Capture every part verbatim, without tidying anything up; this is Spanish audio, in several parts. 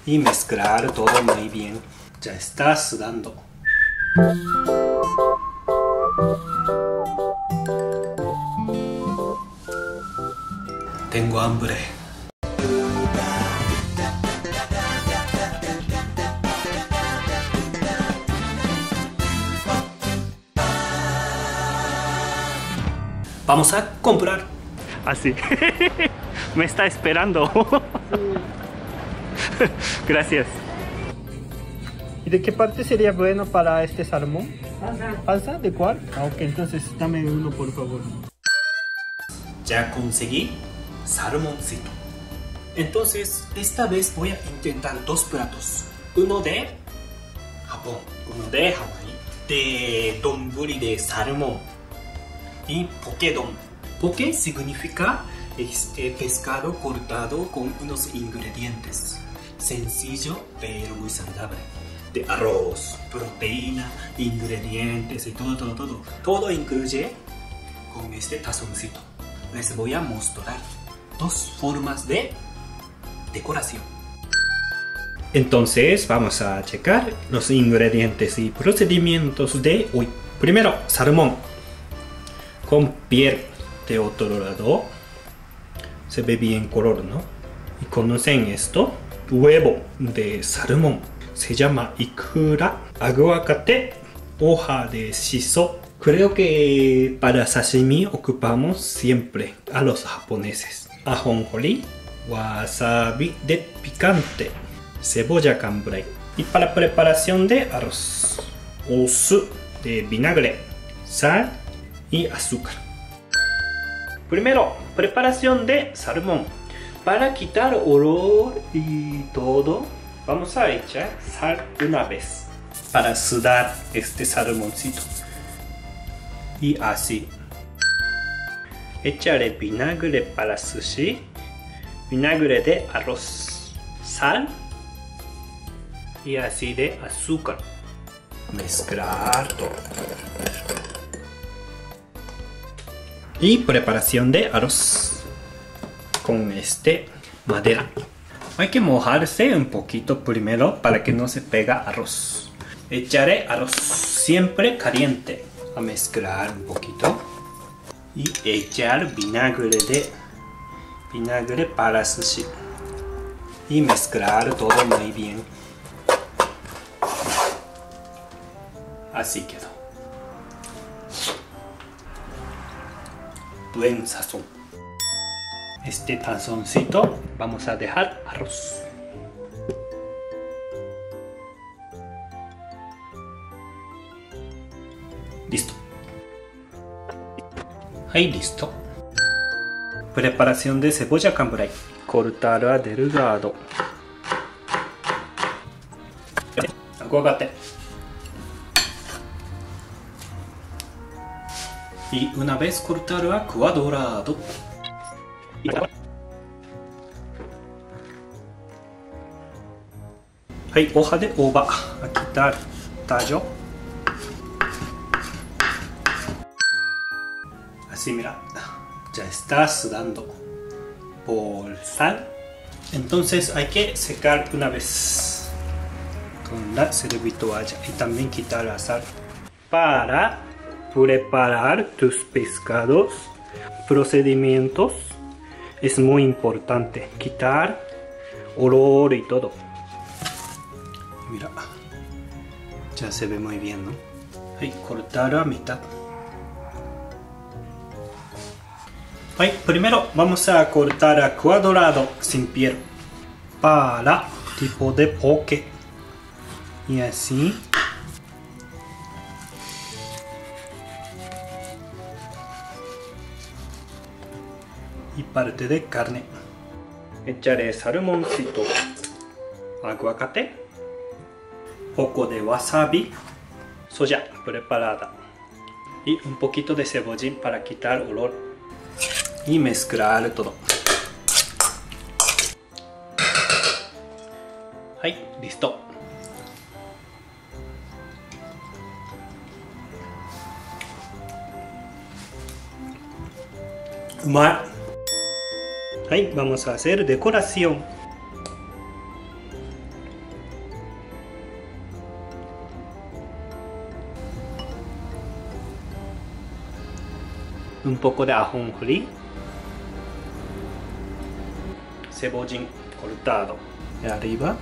y mezclar todo muy bien. Ya está sudando. Tengo hambre. Vamos a comprar. Así. Me está esperando. Gracias. ¿Y de qué parte sería bueno para este salmón? Panza. ¿Panza? ¿De cuál? Ah, ok, entonces dame uno por favor. Ya conseguí salmoncito. Entonces, esta vez voy a intentar dos platos. Uno de Japón, uno de Hawái. De donburi de salmón. Y pokedon. Poke significa este pescado cortado con unos ingredientes. Sencillo, pero muy saludable. De arroz, proteína, ingredientes y todo, todo, todo. Todo incluye con este tazoncito. Les voy a mostrar dos formas de decoración. Entonces vamos a checar los ingredientes y procedimientos de hoy. Primero, salmón con piel. De otro lado, se ve bien color, ¿no? ¿Y conocen esto? Huevo de salmón. Se llama ikura, aguacate, hoja de shiso. Creo que para sashimi ocupamos siempre a los japoneses. Ajonjolí, wasabi de picante, cebolla cambray. Y para preparación de arroz, osu de vinagre, sal y azúcar. Primero, preparación de salmón. Para quitar olor y todo, vamos a echar sal una vez para sudar este salmoncito. Y así. Echaré vinagre para sushi, vinagre de arroz, sal y así de azúcar. Mezclar todo. Y preparación de arroz con este madera. Hay que mojarse un poquito primero para que no se pega arroz. Echaré arroz siempre caliente a mezclar un poquito y echar vinagre de vinagre para sushi y mezclar todo muy bien. Así quedó. Buen sazón. Este tazoncito vamos a dejar arroz. Listo. Ahí listo. Preparación de cebolla cambray. Cortar a delgado. Aguacate. Y una vez cortado a cuadrado. Hay hoja de ova a quitar tallo. Así mira, ya está sudando por sal. Entonces hay que secar una vez con la servitoalla y también quitar la sal para preparar tus pescados. Procedimientos es muy importante, quitar olor y todo. Mira, ya se ve muy bien, ¿no? Hay cortar a mitad. Hay, primero vamos a cortar a cuadrado sin piel para tipo de poke y así. Y parte de carne. Echaré salmoncito, aguacate, poco de wasabi, soya preparada y un poquito de cebollín para quitar olor y mezclar todo. Ahí, listo. Umai. Ahí vamos a hacer decoración. un poco de ajonjolí, cebollín cortado de arriba.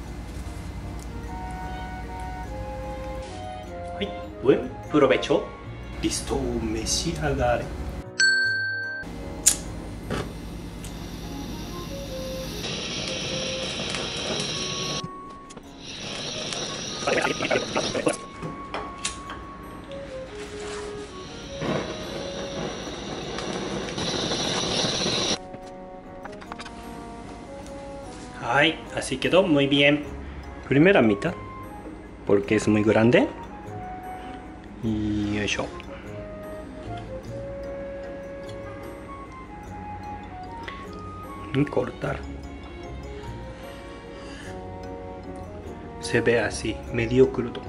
はい、buen provecho. Listo, 召し上がれ。Ay, así quedó muy bien. Primera mitad, porque es muy grande. Y yo. Y cortar. Se ve así, medio crudo.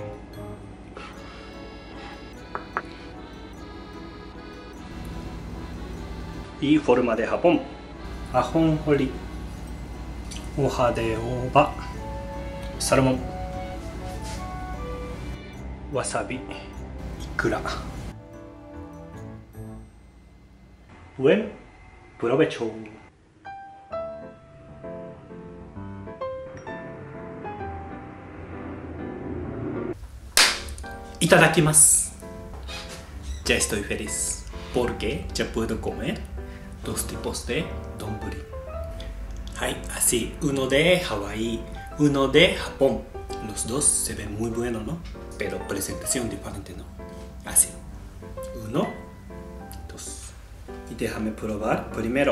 Y forma de Japón. Ajonjolí, hoja de ova, salmón, wasabi, ikura. Buen provecho. Itadakimasu. Ya estoy feliz porque ya puedo comer dos tipos de donburi. Hay así, uno de Hawái, uno de Japón. Los dos se ven muy buenos, ¿no? Pero presentación diferente, ¿no? Así. Uno, dos. Y déjame probar primero.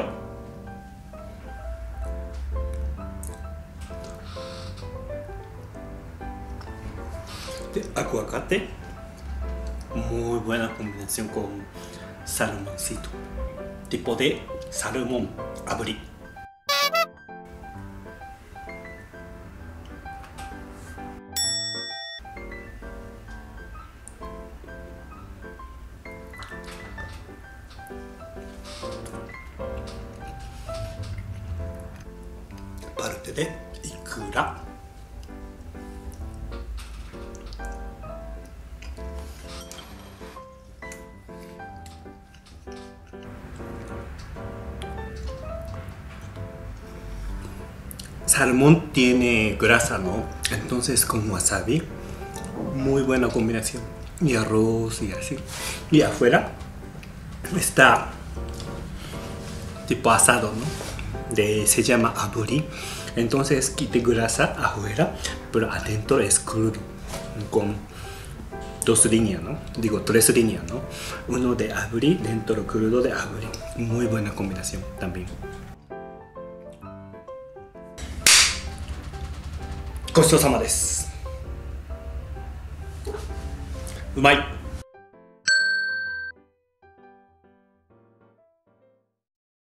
De aguacate. Muy buena combinación con salmoncito. Tipo de salmón abri. Parte de ikura. Salmón tiene grasa, ¿no? Entonces con wasabi, muy buena combinación. Y arroz y así. Y afuera está tipo asado, ¿no? De, se llama aburi. Entonces quite grasa afuera, pero adentro es crudo. Con dos líneas, ¿no? Digo, tres líneas, ¿no? Uno de aburi, dentro crudo de aburi. Muy buena combinación también. ごちそうさまです。うまい。